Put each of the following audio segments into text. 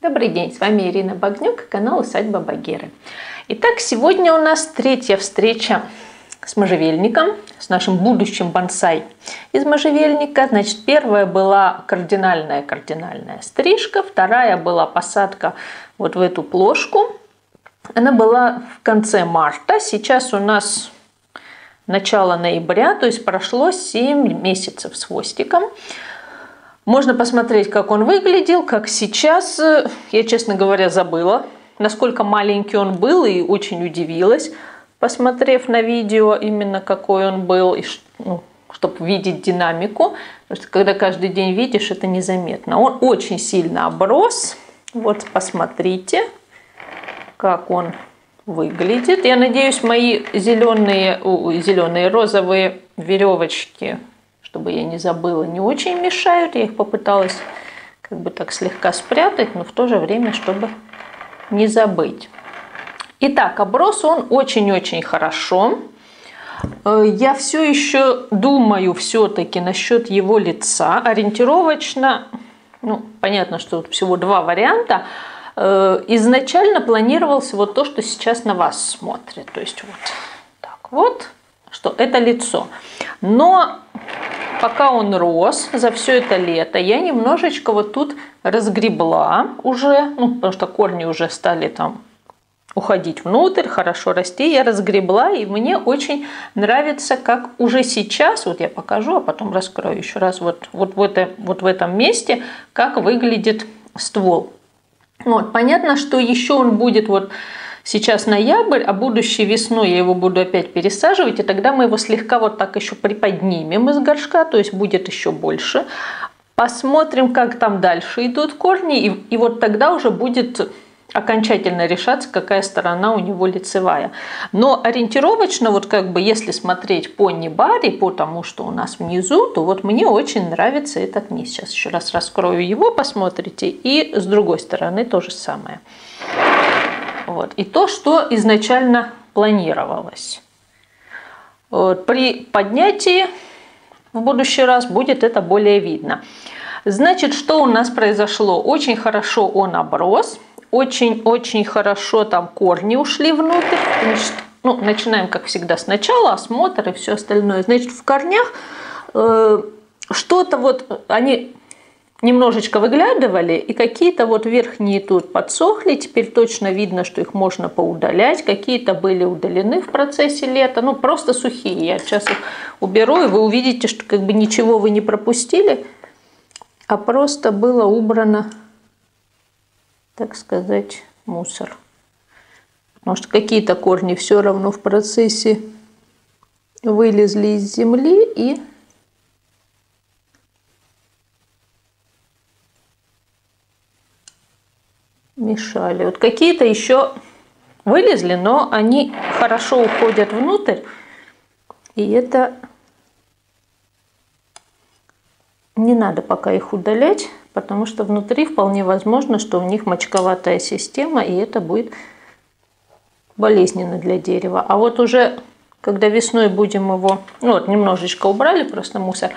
Добрый день, с вами Ирина Багнюк, канал Усадьба Багиры. Итак, сегодня у нас третья встреча с можжевельником, с нашим будущим бонсай из можжевельника. Значит, первая была кардинальная стрижка, вторая была посадка вот в эту плошку. Она была в конце марта, сейчас у нас начало ноября, то есть прошло 7 месяцев с хвостиком. Можно посмотреть, как он выглядел, как сейчас. Я, честно говоря, забыла, насколько маленький он был, и очень удивилась, посмотрев на видео, именно какой он был, и, чтобы видеть динамику. Потому что когда каждый день видишь, это незаметно. Он очень сильно оброс. Вот посмотрите, как он выглядит. Я надеюсь, мои зеленые розовые веревочки, чтобы я не забыла, не очень мешают. Я их попыталась как бы так слегка спрятать, но в то же время, чтобы не забыть. Итак, оброс он очень-очень хорошо. Я все еще думаю все-таки насчет его лица. Ориентировочно, понятно, что тут всего 2 варианта. Изначально планировался вот то, что сейчас на вас смотрит. То есть вот так вот, что это лицо. Но пока он рос за все это лето, я немножечко вот тут разгребла уже, потому что корни уже стали там уходить внутрь, хорошо расти, я разгребла, и мне очень нравится, как уже сейчас, вот я покажу, а потом раскрою еще раз, вот в этом месте, как выглядит ствол. Вот, понятно, что еще он будет вот сейчас ноябрь, а будущей весной я его буду опять пересаживать, и тогда мы его слегка вот так еще приподнимем из горшка, то есть будет еще больше. Посмотрим, как там дальше идут корни, и вот тогда уже будет окончательно решаться, какая сторона у него лицевая. Но ориентировочно, вот как бы если смотреть по небаре, по тому, что у нас внизу, то вот мне очень нравится этот низ. Сейчас еще раз раскрою его, посмотрите, и с другой стороны то же самое. Вот. И то, что изначально планировалось. Вот. При поднятии в будущий раз будет это более видно. Значит, что у нас произошло? Очень хорошо он оброс. Очень-очень хорошо там корни ушли внутрь. Значит, начинаем, как всегда, сначала, осмотр и все остальное. Значит, в корнях что-то вот они немножечко выглядывали, и какие-то вот верхние тут подсохли. Теперь точно видно, что их можно поудалять. Какие-то были удалены в процессе лета. Просто сухие. Я сейчас их уберу, и вы увидите, что как бы ничего вы не пропустили, а просто было убрано, так сказать, мусор. Потому что какие-то корни все равно в процессе вылезли из земли и мешали. Вот какие-то еще вылезли, но они хорошо уходят внутрь, и это не надо пока их удалять, потому что внутри вполне возможно, что у них мочковатая система, и это будет болезненно для дерева. А вот уже, когда весной будем его, немножечко убрали, просто мусор,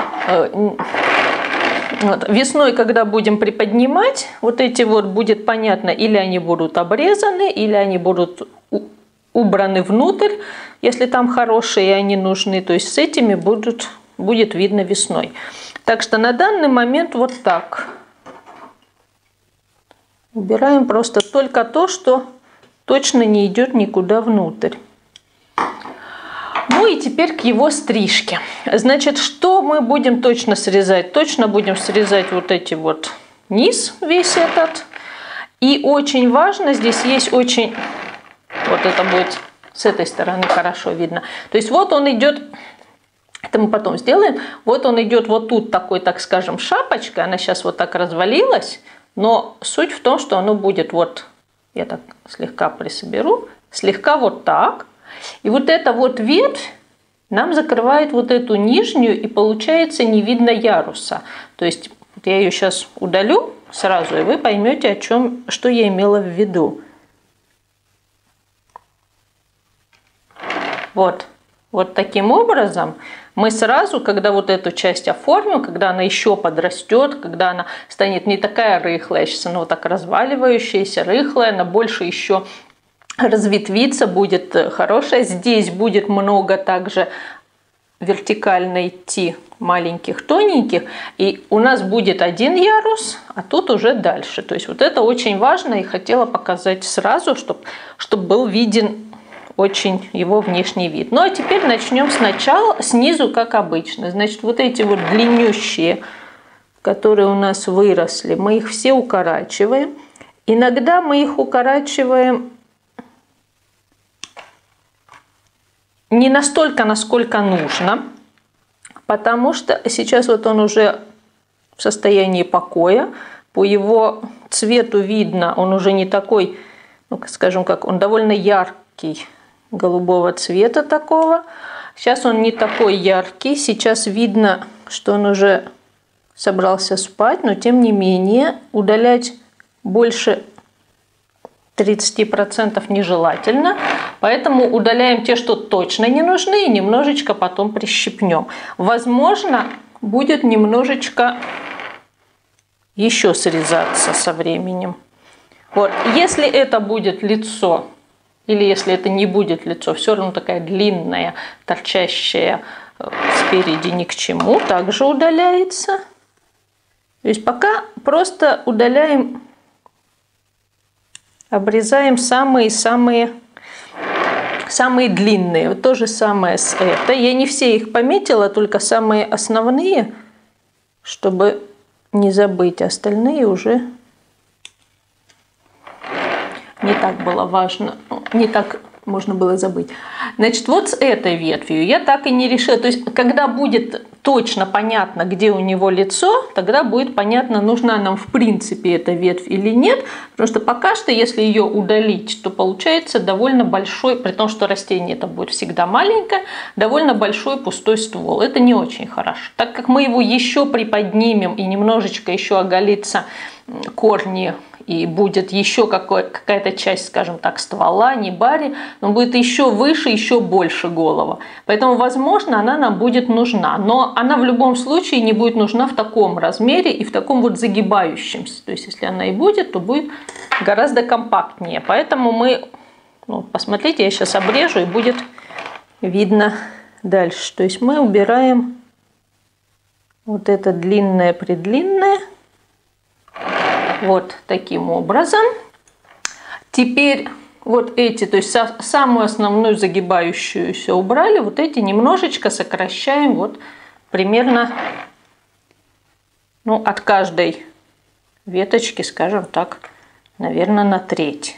весной, когда будем приподнимать, вот эти вот будет понятно, или они будут обрезаны, или они будут убраны внутрь, если там хорошие и они нужны, то есть с этими будет видно весной. Так что на данный момент вот так. Убираем просто только то, что точно не идет никуда внутрь. Ну и теперь к его стрижке. Значит, что мы будем точно срезать? Точно будем срезать вот эти вот низ весь этот. И очень важно, здесь есть очень... Вот это будет с этой стороны хорошо видно. То есть вот он идет... Это мы потом сделаем. Вот он идет вот тут такой, так скажем, шапочкой. Она сейчас вот так развалилась. Но суть в том, что оно будет вот... Я так слегка присоберу. Слегка вот так. И вот эта вот ветвь нам закрывает вот эту нижнюю, и получается не видно яруса. То есть я ее сейчас удалю сразу, и вы поймете, что я имела в виду. Вот таким образом Мы сразу, когда вот эту часть оформим, когда она еще подрастет, когда она станет не такая рыхлая, сейчас она вот так разваливающаяся, рыхлая, она больше еще разветвится, будет хорошая. Здесь будет много также вертикально идти маленьких, тоненьких, и у нас будет один ярус, а тут уже дальше. То есть вот это очень важно, и хотела показать сразу, чтобы был виден очень его внешний вид. Ну а теперь начнем сначала, снизу, как обычно. Значит, вот эти вот длиннющие, которые у нас выросли, мы их все укорачиваем. Иногда мы их укорачиваем не настолько, насколько нужно, потому что сейчас вот он уже в состоянии покоя, по его цвету видно, он уже не такой, ну, скажем как, он довольно яркий, голубого цвета такого. Сейчас он не такой яркий, сейчас видно, что он уже собрался спать, но тем не менее удалять больше 30% нежелательно, поэтому удаляем те, что точно не нужны, и немножечко потом прищипнем. Возможно, будет немножечко еще срезаться со временем. Вот. Если это будет лицо, или если это не будет лицо, все равно такая длинная, торчащая спереди ни к чему, также удаляется. То есть пока просто удаляем, обрезаем самые-самые длинные. Вот то же самое с этой. Я не все их пометила, только самые основные, чтобы не забыть. Остальные уже не так было важно, не так можно было забыть. Значит, вот с этой ветвью я так и не решила. То есть, когда будет точно понятно, где у него лицо, тогда будет понятно, нужна нам в принципе эта ветвь или нет. Потому что пока что, если ее удалить, то получается довольно большой, при том, что растение это будет всегда маленькое, довольно большой пустой ствол. Это не очень хорошо. Так как мы его еще приподнимем и немножечко еще оголится корни, и будет еще какая-то часть, скажем так, ствола, не бари, но будет еще выше, еще больше голова. Поэтому, возможно, она нам будет нужна. Но она в любом случае не будет нужна в таком размере и в таком вот загибающемся. То есть, если она и будет, то будет гораздо компактнее. Поэтому мы, ну, посмотрите, я сейчас обрежу, и будет видно дальше. То есть, мы убираем вот это длинное-предлинное. Вот таким образом. Теперь вот эти, то есть самую основную загибающуюся убрали, вот эти немножечко сокращаем, вот примерно, ну, от каждой веточки, скажем так, наверное, на треть.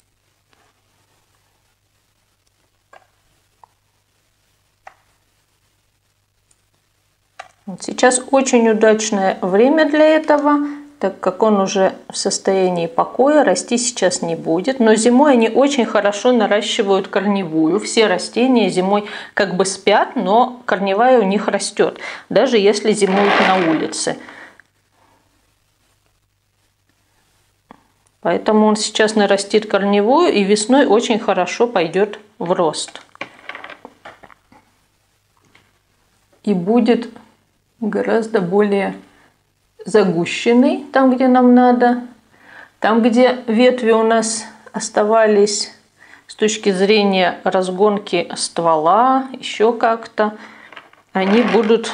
Вот сейчас очень удачное время для этого, так как он уже в состоянии покоя, расти сейчас не будет. Но зимой они очень хорошо наращивают корневую. Все растения зимой как бы спят, но корневая у них растет, даже если зимуют на улице. Поэтому он сейчас нарастит корневую и весной очень хорошо пойдет в рост. И будет гораздо более загущенный там, где нам надо. Там, где ветви у нас оставались с точки зрения разгонки ствола, еще как-то, они будет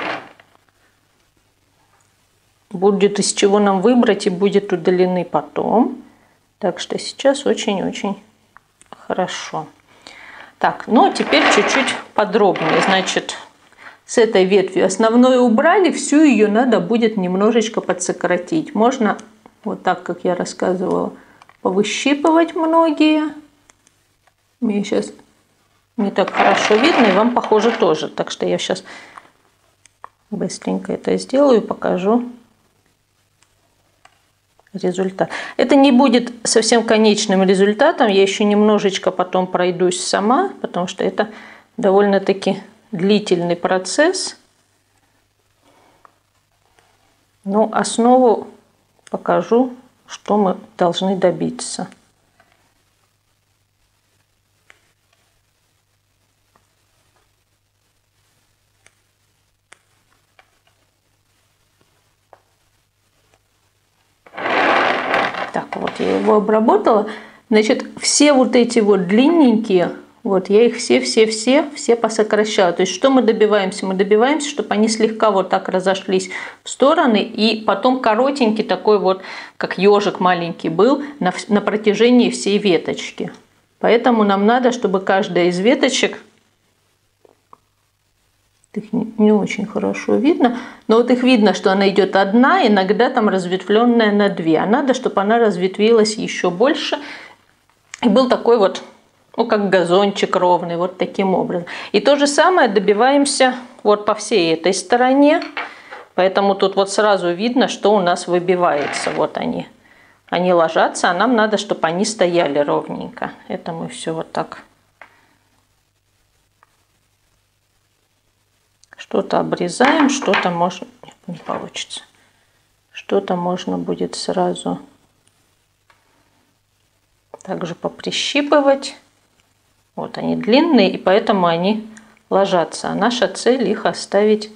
из чего нам выбрать и будет удалены потом. Так что сейчас очень-очень хорошо. Так, ну теперь чуть-чуть подробнее. Значит, с этой ветви основное убрали, всю ее надо будет немножечко подсократить. Можно вот так, как я рассказывала, повыщипывать многие. Мне сейчас не так хорошо видно, и вам, похоже, тоже. Так что я сейчас быстренько это сделаю и покажу результат. Это не будет совсем конечным результатом. Я еще немножечко потом пройдусь сама, потому что это довольно-таки длительный процесс. Но основу покажу, что мы должны добиться. вот я его обработала. Значит, все вот эти вот длинненькие, вот я их все посокращала. То есть что мы добиваемся? Мы добиваемся, чтобы они слегка вот так разошлись в стороны, и потом коротенький такой вот, как ежик маленький был, на протяжении всей веточки. Поэтому нам надо, чтобы каждая из веточек, их не очень хорошо видно, но вот их видно, что она идет одна, иногда там разветвленная на две. А надо, чтобы она разветвилась еще больше. И был такой вот, ну, как газончик ровный, вот таким образом. И то же самое добиваемся вот по всей этой стороне. Поэтому тут вот сразу видно, что у нас выбивается. Вот они. Они ложатся, а нам надо, чтобы они стояли ровненько. Это мы все вот так. Что-то обрезаем, что-то можно... Нет, не получится. Что-то можно будет сразу также поприщипывать. Вот они длинные, и поэтому они ложатся. А наша цель их оставить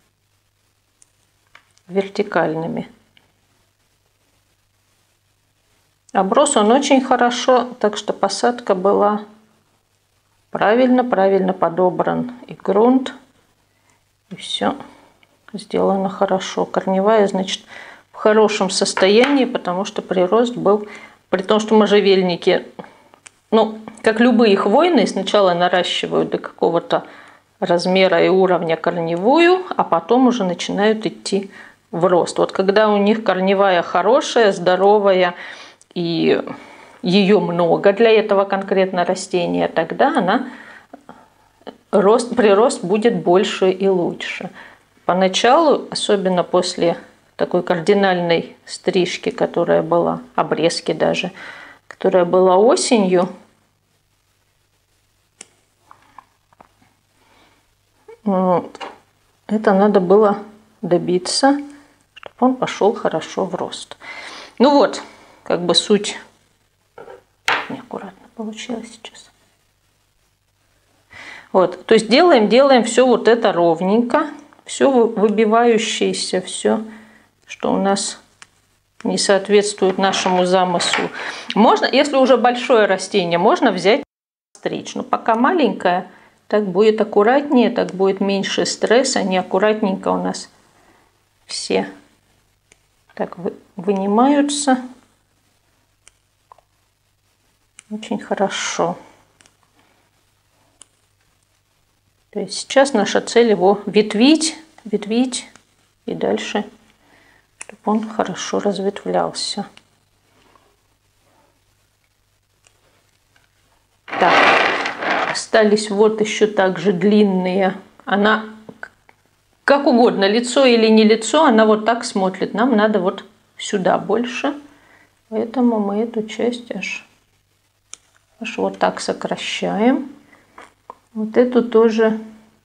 вертикальными. Оброс он очень хорошо, так что посадка была правильно подобран и грунт. И все сделано хорошо. Корневая, значит, в хорошем состоянии, потому что прирост был, при том, что можжевельники, ну, как любые хвойные, сначала наращивают до какого-то размера и уровня корневую, а потом уже начинают идти в рост. Вот когда у них корневая хорошая, здоровая, и ее много для этого конкретно растения, тогда прирост будет больше и лучше. Поначалу, особенно после такой кардинальной стрижки, которая была, обрезки даже, которая была осенью, это надо было добиться, чтобы он пошел хорошо в рост. Ну вот, как бы суть. Неаккуратно получилось сейчас. Вот, то есть делаем все вот это ровненько, все выбивающееся, все, что у нас не соответствует нашему замыслу. Можно, если уже большое растение, можно взять стричь, но пока маленькое, так будет аккуратнее, так будет меньше стресса, они аккуратненько у нас все так вынимаются. Очень хорошо. То есть сейчас наша цель его ветвить и дальше, чтобы он хорошо разветвлялся. Так, остались вот еще также длинные. Она как угодно, лицо или не лицо, она вот так смотрит. Нам надо вот сюда больше, поэтому мы эту часть аж вот так сокращаем. Вот эту тоже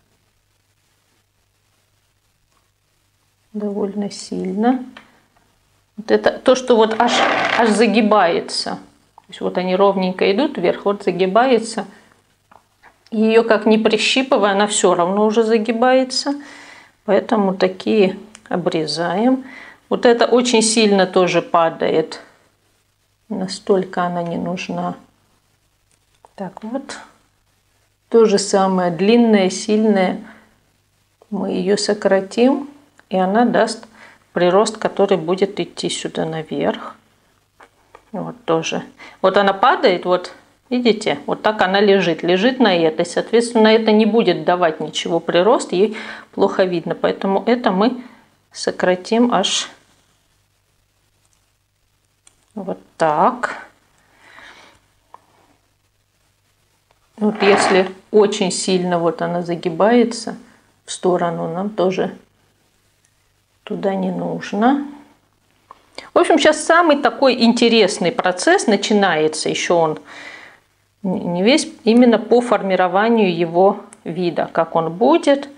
довольно сильно. Вот это то, что вот аж загибается. То есть вот они ровненько идут вверх, вот загибается. Ее как ни прищипывая, она все равно уже загибается. Поэтому такие обрезаем. Вот это очень сильно тоже падает. Настолько она не нужна. Так вот. То же самое, длинная, сильная, мы ее сократим, и она даст прирост, который будет идти сюда наверх. Вот тоже. Вот она падает, вот видите, вот так она лежит на этой. Соответственно, это не будет давать ничего прирост, ей плохо видно. Поэтому это мы сократим аж вот так. Вот если очень сильно вот она загибается в сторону, нам тоже туда не нужно. В общем, сейчас самый такой интересный процесс начинается, еще он не весь, именно по формированию его вида, как он будет,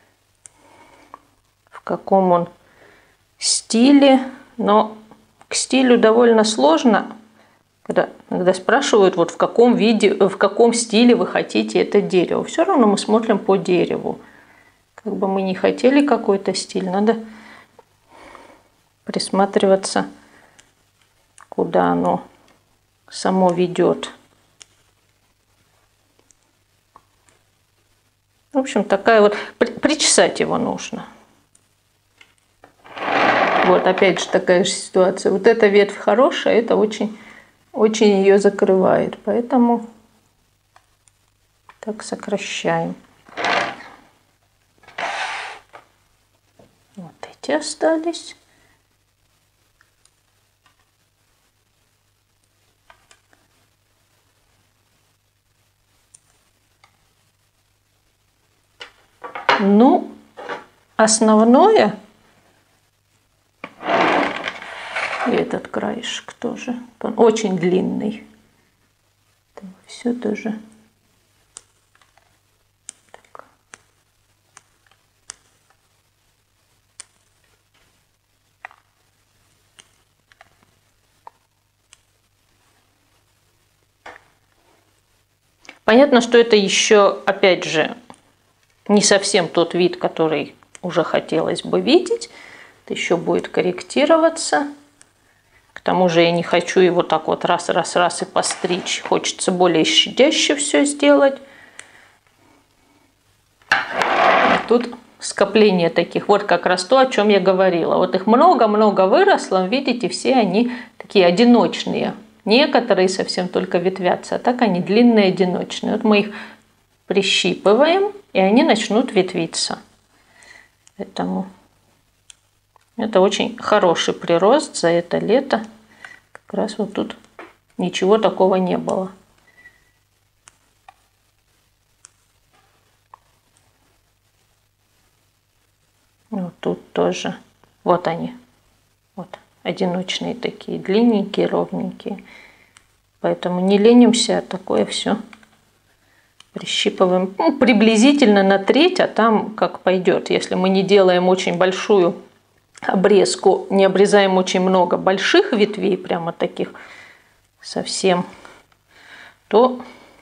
в каком он стиле. Но к стилю довольно сложно. Когда спрашивают, вот в каком виде, в каком стиле вы хотите это дерево, все равно мы смотрим по дереву. Как бы мы не хотели какой-то стиль, надо присматриваться к куда оно само ведет. В общем, такая вот... Причесать его нужно. Вот опять же такая же ситуация. Вот эта ветвь хорошая, это очень, очень ее закрывает. Поэтому так сокращаем. Вот эти остались. Ну, основное, и этот краешек тоже, он очень длинный. Все тоже. Так. Понятно, что это еще, опять же, не совсем тот вид, который уже хотелось бы видеть. Это еще будет корректироваться. К тому же я не хочу его так вот раз и постричь. Хочется более щадяще все сделать. А тут скопление таких. Вот как раз то, о чем я говорила. Вот их много-много выросло. Видите, все они такие одиночные. Некоторые совсем только ветвятся, а так они длинные, одиночные. Вот мы их прищипываем, и они начнут ветвиться. Поэтому это очень хороший прирост за это лето. Как раз вот тут ничего такого не было. Вот тут тоже. Вот они. Вот одиночные такие, длинненькие, ровненькие. Поэтому не ленимся, такое все прищипываем, ну, приблизительно на треть, а там как пойдет. Если мы не делаем очень большую обрезку, не обрезаем очень много больших ветвей, прямо таких совсем, то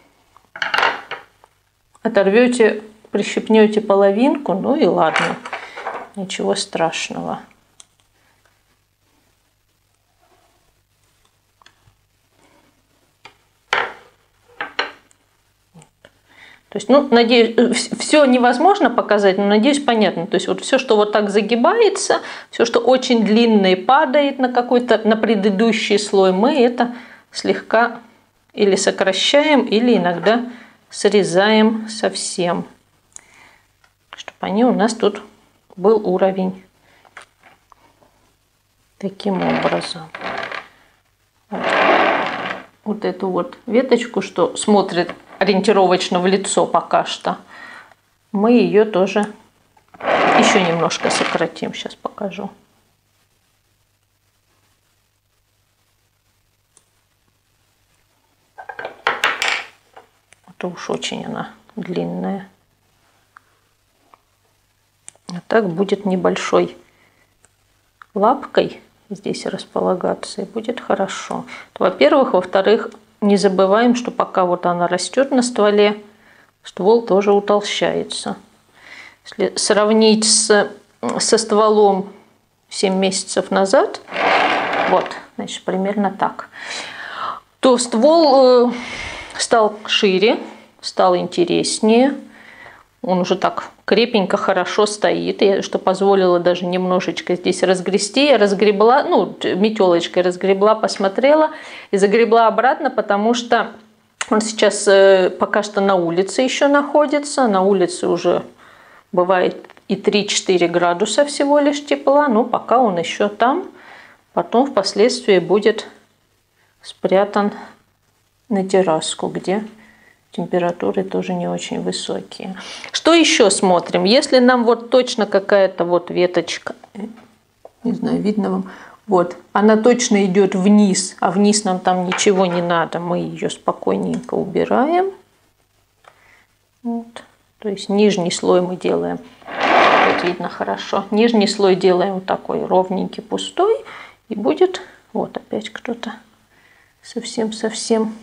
оторвете, прищипнете половинку, ну и ладно, ничего страшного. То есть, ну, надеюсь, все невозможно показать, но, надеюсь, понятно. То есть, вот все, что вот так загибается, все, что очень длинное падает на какой-то, на предыдущий слой, мы это слегка или сокращаем, или иногда срезаем совсем, чтобы они у нас тут был уровень таким образом. Вот эту вот веточку, что смотрит ориентировочно в лицо пока что, мы ее тоже еще немножко сократим. Сейчас покажу. Это уж очень она длинная. А так будет небольшой лапкой здесь располагаться, и будет хорошо. Во-первых. Во-вторых, не забываем, что пока вот она растет на стволе, ствол тоже утолщается. Если сравнить со стволом 7 месяцев назад, вот, значит, примерно так, то ствол стал шире, стал интереснее. Он уже так крепенько, хорошо стоит, что позволило даже немножечко здесь разгрести. Я разгребла, ну, метелочкой разгребла, посмотрела и загребла обратно, потому что он сейчас пока что на улице еще находится. На улице уже бывает и 3-4 градуса всего лишь тепла, но пока он еще там. Потом впоследствии будет спрятан на терраску, где температуры тоже не очень высокие. Что еще смотрим? Если нам вот точно какая-то вот веточка, не знаю, видно вам, вот, она точно идет вниз, а вниз нам там ничего не надо, мы ее спокойненько убираем. Вот. То есть нижний слой мы делаем, вот видно хорошо, нижний слой делаем вот такой ровненький, пустой, и будет, вот опять кто-то совсем-совсем.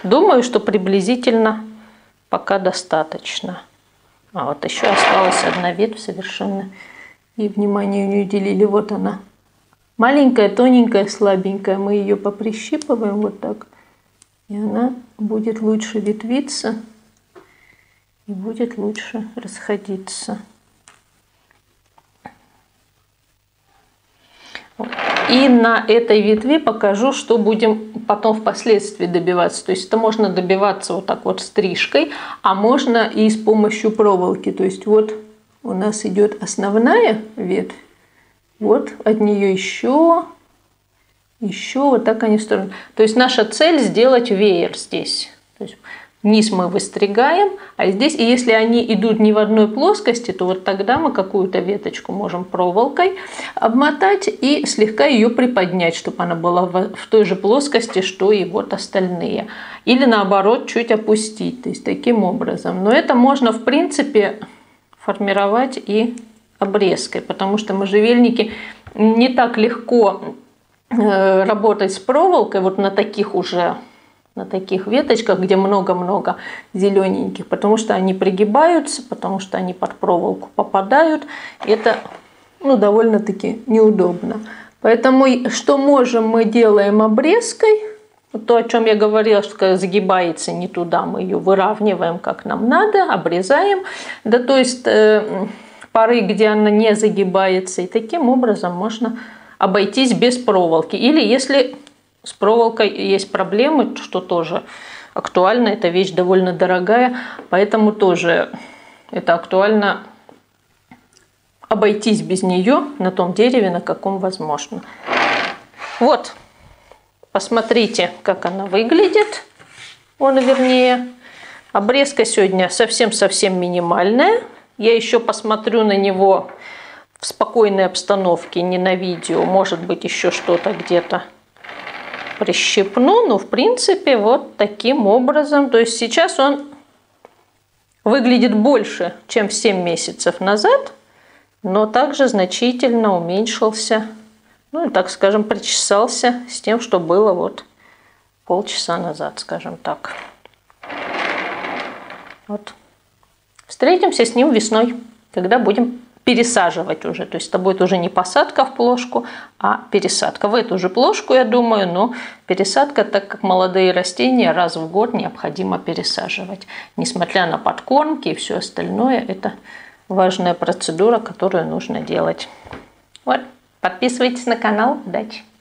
думаю, что приблизительно пока достаточно. А вот еще осталась одна ветвь совершенно. И внимание не уделили. Вот она. Маленькая, тоненькая, слабенькая. Мы ее поприщипываем вот так. И она будет лучше ветвиться. И будет лучше расходиться. И на этой ветви покажу, что будем потом впоследствии добиваться. То есть это можно добиваться вот так вот стрижкой, а можно и с помощью проволоки. То есть вот у нас идет основная ветвь, вот от нее еще вот так они в сторону. То есть наша цель сделать веер здесь. То есть низ мы выстригаем, а здесь, и если они идут не в одной плоскости, то вот тогда мы какую-то веточку можем проволокой обмотать и слегка ее приподнять, чтобы она была в той же плоскости, что и вот остальные. Или наоборот, чуть опустить, то есть таким образом. Но это можно, в принципе, формировать и обрезкой, потому что можжевельники не так легко работать с проволокой вот на таких веточках, где много-много зелененьких, потому что они пригибаются, потому что они под проволоку попадают. Это довольно-таки неудобно. Поэтому что можем, мы делаем обрезкой. То, о чем я говорила, что когда загибается не туда, мы ее выравниваем как нам надо, обрезаем до той поры, где она не загибается. И таким образом можно обойтись без проволоки. Или если с проволокой есть проблемы, что тоже актуально, эта вещь довольно дорогая, поэтому тоже это актуально обойтись без нее на том дереве, на каком возможно. Вот, посмотрите, как она выглядит. Вернее, обрезка сегодня совсем-совсем минимальная. Я еще посмотрю на него в спокойной обстановке, не на видео. Может быть, еще что-то где-то прищипну, но в принципе вот таким образом. То есть сейчас он выглядит больше, чем 7 месяцев назад, но также значительно уменьшился, так скажем, причесался с тем, что было вот полчаса назад, скажем так. Вот. Встретимся с ним весной, когда будем пересаживать уже. То есть это будет уже не посадка в плошку, а пересадка. В эту же плошку, я думаю, но пересадка, так как молодые растения раз в год необходимо пересаживать. Несмотря на подкормки и все остальное, это важная процедура, которую нужно делать. Вот. Подписывайтесь на канал. Удачи!